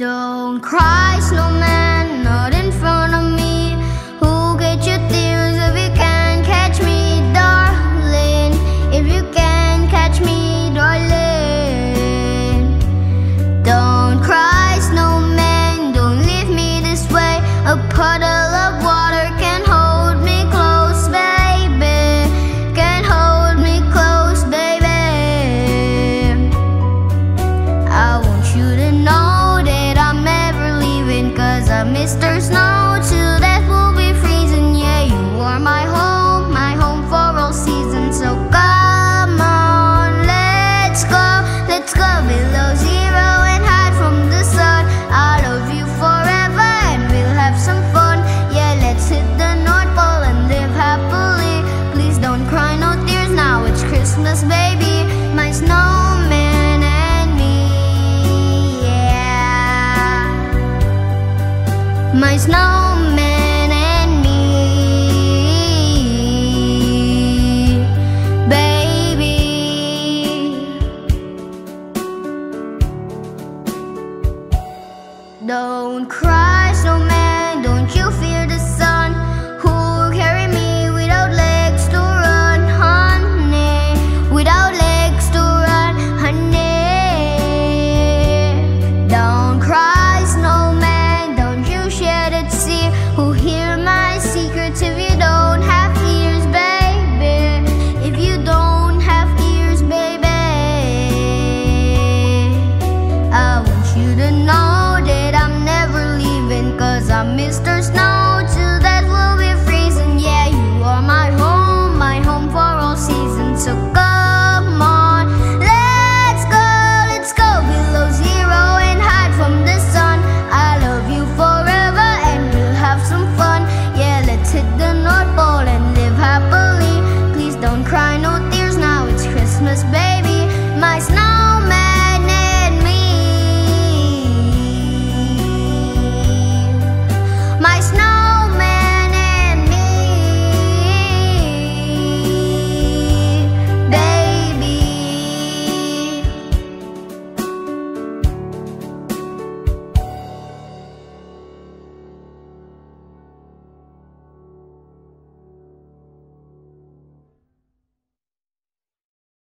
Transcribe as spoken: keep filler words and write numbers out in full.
Don't cry, snowman, not in front of me. Who'll get your tears if you can't catch me, darling? If you can't catch me, darling. Don't cry, snowman, don't leave me this way. A puddle of water can hold me close, baby. Can hold me close, baby. I want you to know Mister Snow, till death will be freezing. Yeah, you are my home, my home for all seasons. So come on, let's go, let's go below zero and hide from the sun. I love you forever and we'll have some fun. Yeah, let's hit the North Pole and live happily. Please don't cry, no tears, now it's Christmas, baby. My snowman and me, yeah. My snow